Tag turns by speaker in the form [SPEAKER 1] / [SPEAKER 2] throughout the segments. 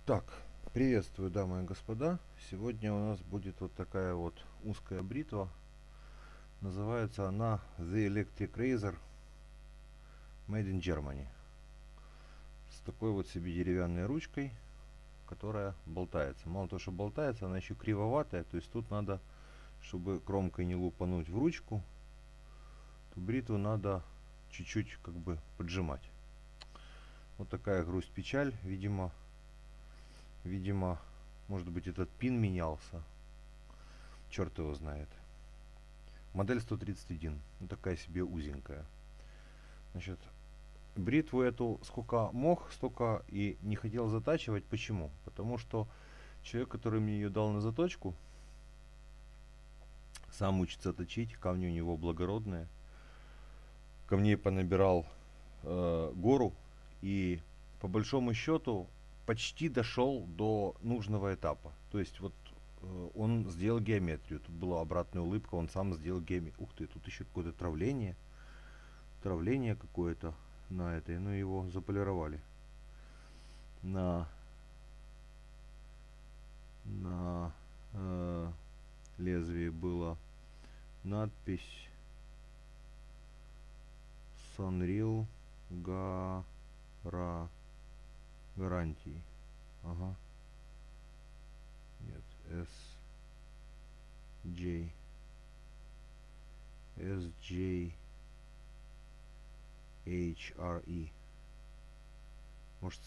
[SPEAKER 1] Так, приветствую, дамы и господа. Сегодня у нас будет вот такая вот узкая бритва. Называется она The Electric Razor Made in Germany. С такой вот себе деревянной ручкой, которая болтается. Мало того, что болтается, она еще кривоватая. То есть тут надо, чтобы кромкой не лупануть в ручку, то бритву надо чуть-чуть как бы поджимать. Вот такая грусть-печаль. Видимо, может быть, этот пин менялся. Черт его знает. Модель 131. Вот такая себе узенькая. Значит, бритву эту сколько мог, столько и не хотел затачивать. Почему? Потому что человек, который мне ее дал на заточку, сам учится точить. Камни у него благородные. Камней понабирал гору. И по большому счету почти дошел до нужного этапа. То есть вот он сделал геометрию. Тут была обратная улыбка, он сам сделал геометрию. Ух ты, тут еще какое-то травление. Травление какое-то на этой. Ну, его заполировали. На лезвии была надпись Sunreal гарантии. Ага. Нет, SJHRE. Может,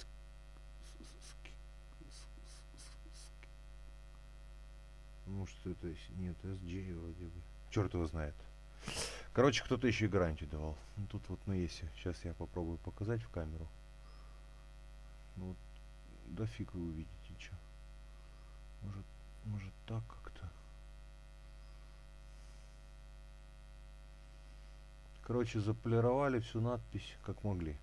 [SPEAKER 1] может это нет, SJ вроде бы. Черт его знает. Короче, кто-то еще и гарантию давал. Ну, тут вот, ну, если сейчас я попробую показать в камеру. Ну, вот, да фиг вы увидите, что. Может так как-то. Короче, заполировали всю надпись как могли.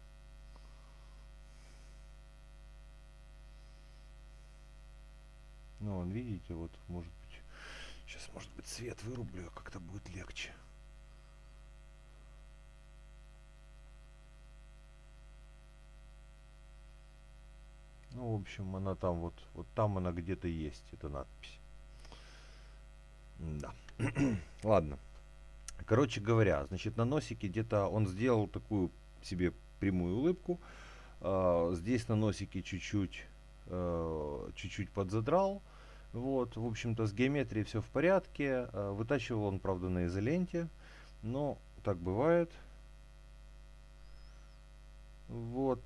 [SPEAKER 1] Ну, вон, видите, вот, может быть, сейчас, может быть, свет вырублю, как-то будет легче. Ну, в общем, она там вот там она где-то есть, эта надпись. Да. Ладно. Короче говоря, значит, на носике где-то он сделал такую себе прямую улыбку. Здесь на носике чуть-чуть подзадрал. Вот, в общем-то, с геометрией все в порядке. Вытачивал он, правда, на изоленте. Но так бывает. Вот.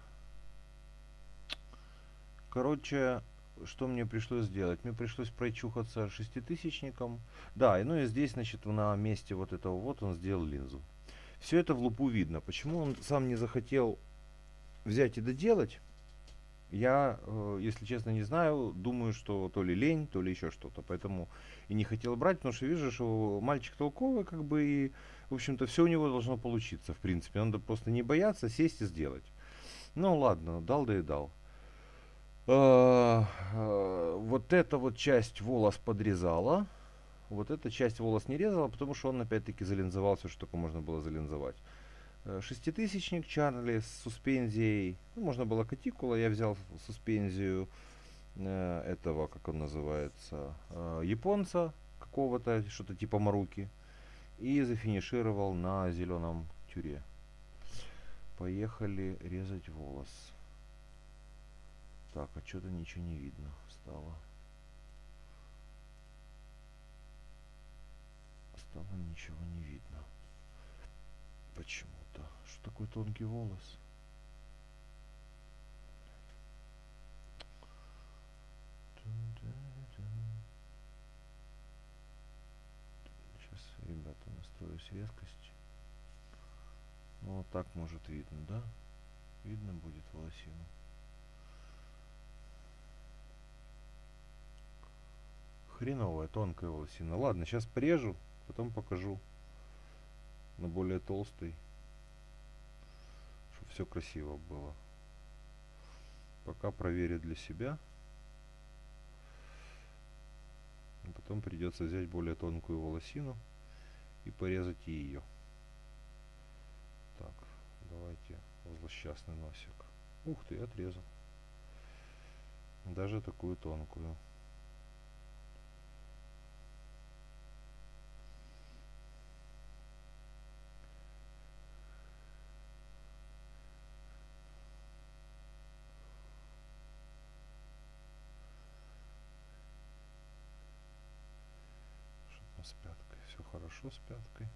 [SPEAKER 1] Короче, что мне пришлось сделать? Мне пришлось прочухаться шеститысячником. Да, ну и здесь, значит, на месте вот этого вот он сделал линзу. Все это в лупу видно. Почему он сам не захотел взять и доделать? Я, если честно, не знаю. Думаю, что то ли лень, то ли еще что-то. Поэтому и не хотел брать, потому что вижу, что мальчик толковый, как бы, и, в общем-то, все у него должно получиться, в принципе. Надо просто не бояться, сесть и сделать. Ну, ладно, дал да и дал. Вот эта вот часть волос подрезала. Вот эта часть волос не резала, потому что он опять-таки залинзовался, что только можно было залинзовать. Шеститысячник Чарли с суспензией. Ну, можно было катикула, я взял суспензию этого, как он называется, японца какого-то, что-то типа Маруки. И зафинишировал на зеленом тюре. Поехали резать волос. Так, а что-то ничего не видно стало. Стало ничего не видно. Почему-то. Что такой тонкий волос? Сейчас, ребята, настроюсь резкость. Ну, вот так может видно, да? Видно будет волосину. Хреновая тонкая волосина. Ладно, сейчас порежу, потом покажу на более толстый, чтобы все красиво было. Пока проверю для себя. А потом придется взять более тонкую волосину и порезать ее. Так, давайте злосчастный носик. Ух ты, отрезал. Даже такую тонкую. Что-то с пяткой. Все хорошо с пяткой.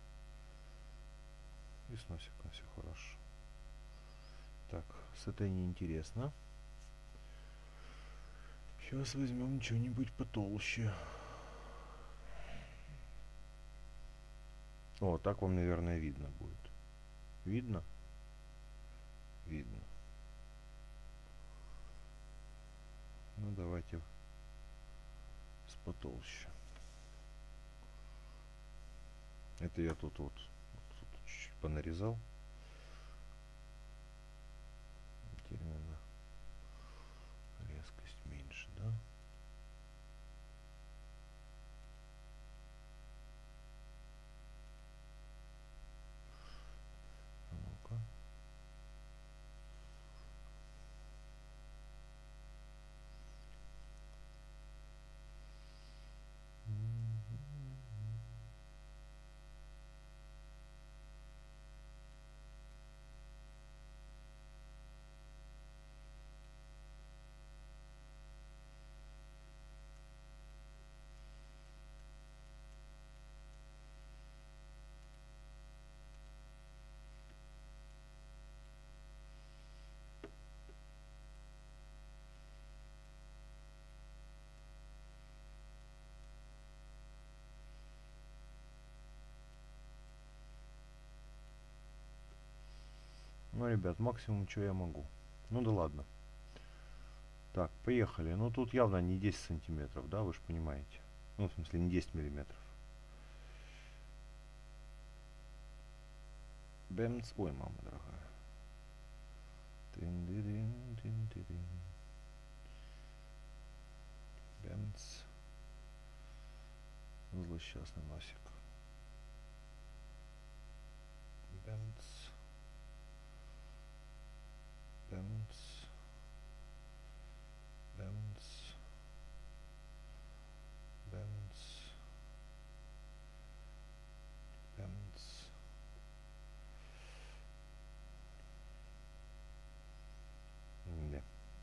[SPEAKER 1] И с носиком все хорошо. Так, с этой неинтересно. Сейчас возьмем что-нибудь потолще. О, так вам, наверное, видно будет. Видно? Видно. Ну, давайте с потолще. Это я тут чуть-чуть понарезал. Теперь надо резкость меньше, да? Ну-ка. Ну, ребят, максимум, что я могу. Ну да ладно. Так, поехали. Ну, тут явно не 10 сантиметров, да, вы же понимаете. Ну, в смысле, не 10 миллиметров. Бэмс. Ой, мама дорогая. Бэмс. Злосчастный носик. Бэмс. Бэмс. Бэмс. Бэмс. Бэмс. Да.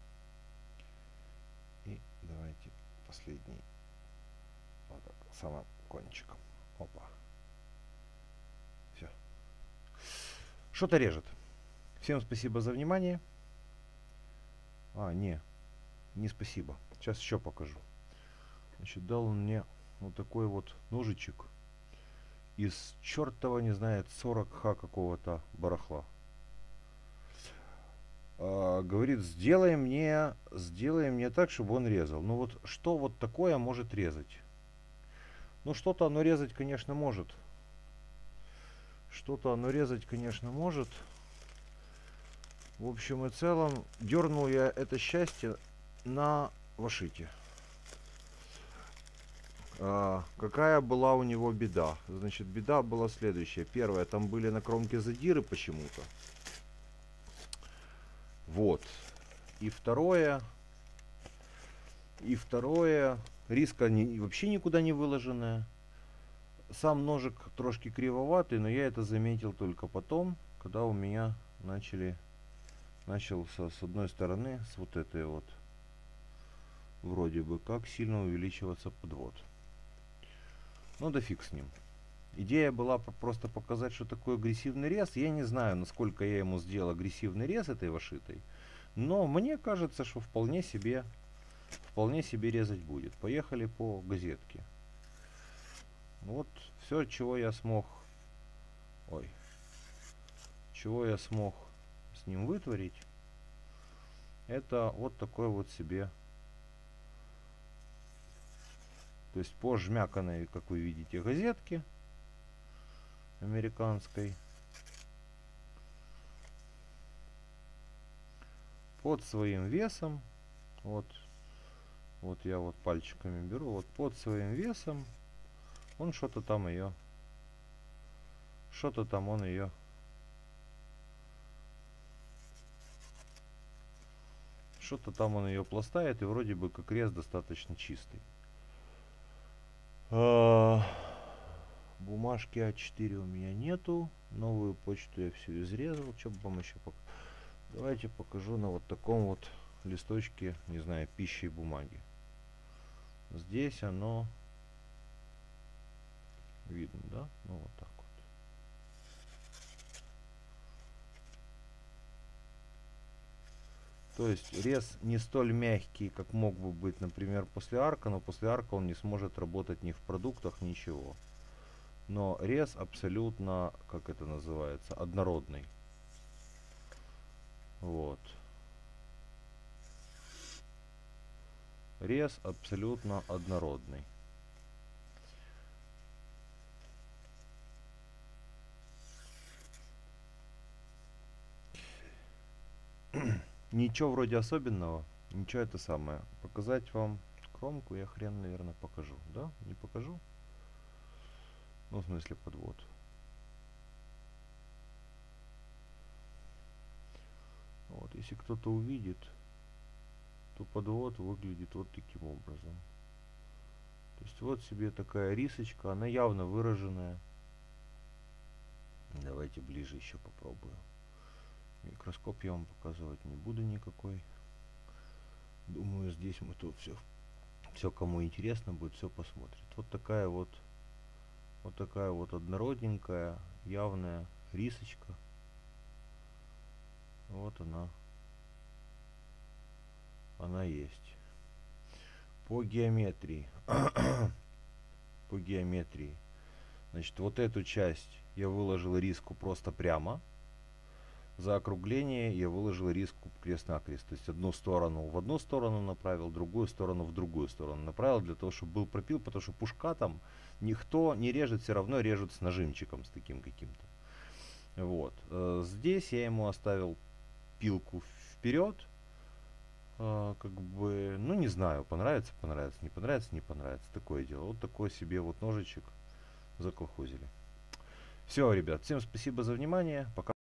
[SPEAKER 1] И давайте последний. Вот так, самым кончиком. Опа. Все. Что-то режет. Всем спасибо за внимание. Не спасибо. Сейчас еще покажу. Значит, дал он мне вот такой вот ножичек из чертова, не знает, 40Х какого-то барахла. Говорит, сделай мне так, чтобы он резал. Ну вот, что вот такое может резать? Ну, что-то оно резать, конечно, может. Что-то оно резать, конечно, может. В общем и целом, дернул я это счастье на вошите. Какая была у него беда? Значит, беда была следующая. Первое, там были на кромке задиры почему-то. Вот. И второе, риска вообще никуда не выложенная. Сам ножик трошки кривоватый, но я это заметил только потом, когда у меня начался с одной стороны, с вот этой вот, вроде бы как, сильно увеличиваться подвод. Ну да фиг с ним. Идея была просто показать, что такое агрессивный рез. Я не знаю, насколько я ему сделал агрессивный рез этой вошитой, но мне кажется, что вполне себе резать будет. Поехали по газетке. Вот все, чего я смог с ним вытворить, это вот такой вот себе, то есть по жмяканной, как вы видите, газетке американской, под своим весом, вот я вот пальчиками беру, вот под своим весом он что-то там он ее Что-то там он ее пластает, и вроде бы как рез достаточно чистый. Бумажки А4 у меня нету. Новую почту я всю изрезал. Что бы вам еще показать? Давайте покажу на вот таком вот листочке, не знаю, пищи и бумаги. Здесь оно видно, да? Ну вот так вот. То есть рез не столь мягкий, как мог бы быть, например, после арка, но после арка он не сможет работать ни в продуктах, ничего. Но рез абсолютно, как это называется, однородный. Вот. Рез абсолютно однородный. Ничего вроде особенного, ничего это самое. Показать вам кромку я хрен, наверное, покажу. Да? Не покажу? Ну, в смысле подвод. Вот, если кто-то увидит, то подвод выглядит вот таким образом. То есть вот себе такая рисочка, она явно выраженная. Давайте ближе еще попробую. Микроскоп я вам показывать не буду никакой. Думаю, здесь мы тут все кому интересно будет, все посмотрит. Вот такая вот однородненькая, явная рисочка. Вот она есть. По геометрии. По геометрии. Значит, вот эту часть я выложил риску просто прямо. За округление я выложил риску крест-накрест. То есть одну сторону в одну сторону направил, другую сторону в другую сторону направил, для того, чтобы был пропил, потому что пушка там никто не режет, все равно режут с нажимчиком, с таким каким-то. Вот. Здесь я ему оставил пилку вперед. Как бы, ну не знаю, понравится, понравится, не понравится, не понравится. Такое дело. Вот такой себе вот ножичек заколхозили. Все, ребят, всем спасибо за внимание. Пока.